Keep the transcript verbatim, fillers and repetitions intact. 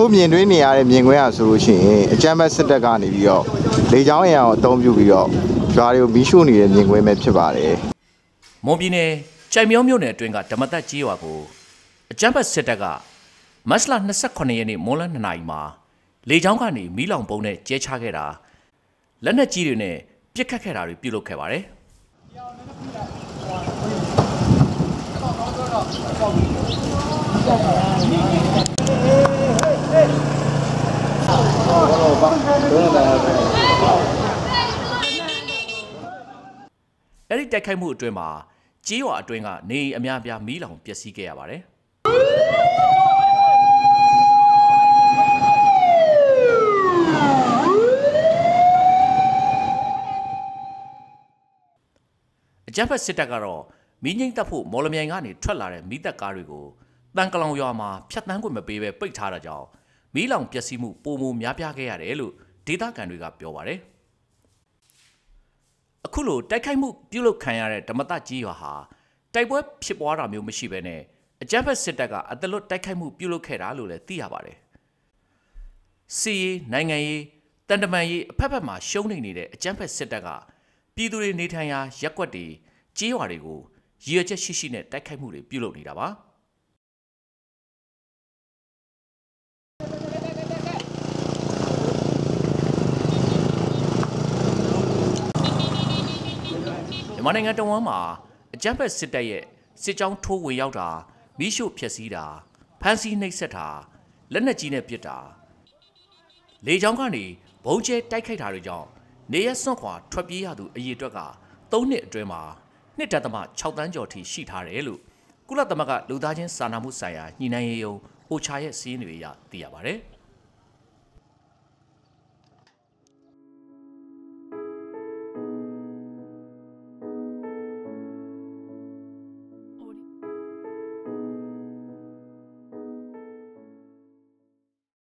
အခုမြင်တွေ့နေရတဲ့မြင်ကွင်းရဆိုလို့ရှိရင်အကြမ်းဖက်စစ်တပ်ကနေပြီးတော့လေကြောင်းအင်အားကိုအသုံးပြုပြီးတော့ရွာတွေကိုမီးရှို့နေတဲ့မြင်ကွင်းပဲဖြစ်ပါတယ်မွန်ပြည်နယ်ကြိုင်မြောင်းမြို့နယ်အတွင်းကဓမ္မတက်ကြီးရွာကိုအကြမ်းဖက်စစ်တပ်ကမတ်လ၂၈ရက်နေ့မွန်းလ၂နာရီမှာလေကြောင်းကနေမီးလောင်ပုံနဲ့ကျဲချခဲ့တာလက်နက်ကြီးတွေနဲ့ပစ်ခတ်ခဲ့တာတွေပြုလုပ်ခဲ့ပါတယ်အဲ့ဒီတိုက်ခိုက်မှုအတွင်းမှာကြေးရွာအတွင်းကနေအများအပြားမီးလောင်ပျက်စီးခဲ့ရပါတယ်အကြမ်းဖက်စစ်တပ်ကတော့မီးငိမ့်တပ်ဖို့မော်လမြိုင်ကနေထွက်လာတဲ့မီးတပ်ကားတွေကိုတန်ကလောင်ရွာမှာဖြတ်တန်းခွင့်မပေးဘဲပိတ်ထားတာကြောင့်မီးလောင်ပျက်စီးမှုပိုမိုများပြားခဲ့ရတယ်လို့ဒေသခံတွေကပြောပါတယ်အခုလိုတိုက်ခိုက်မှုပြုလုပ်ခံရတဲ့ဓမ္မတကြီးရွာဟာတိုက်ပွဲဖြစ်ပွားတာမျိုးမရှိဘဲနဲ့အကြမ်းဖက်စစ်တပ်ကအတလွတ်တိုက်ခိုက်မှုပြုလုပ်ခဲ့တာလို့လည်းသိရပါတယ်စီရေးနိုင်ငံရေးတန်တမန်ရေးအဖက်ဖက်မှာရှုံးနေနေတဲ့အကြမ်းဖက်စစ်တပ်ကပြည်သူတွေနေထိုင်ရာရပ်ကွက်တွေကြေးရွာတွေကိုရည်ရွယ်ချက်ရှိရှိနဲ့တိုက်ခိုက်မှုတွေပြုလုပ်နေတာပါမြန်မာနိုင်ငံတဝန်းမှာအကြမ်းဖက်စစ်တပ်ရဲ့စစ်ကြောင်းထိုးဝင်ရောက်တာမီးရှို့ဖျက်ဆီးတာဖမ်းဆီးနှိပ်စက်တာလက်နက်ကြီးနဲ့ပစ်တာလေကြောင်းကနေဘုံကျဲတိုက်ခိုက်တာတွေကြောင့်နေရစွန့်ခွာထွက်ပြေးရသူအရေအတွက်ကသုံးနှစ်အတွင်းမှာနှစ်ဒသမ၆တန်းကျော်ထိရှိထားတယ်လို့ကုလသမဂ္ဂလူသားချင်းစာနာမှုဆိုင်ရာညှိနှိုင်းရေးရုံး အိုချာ ရဲ့စီးရင်တွေအရသိရပါတယ်။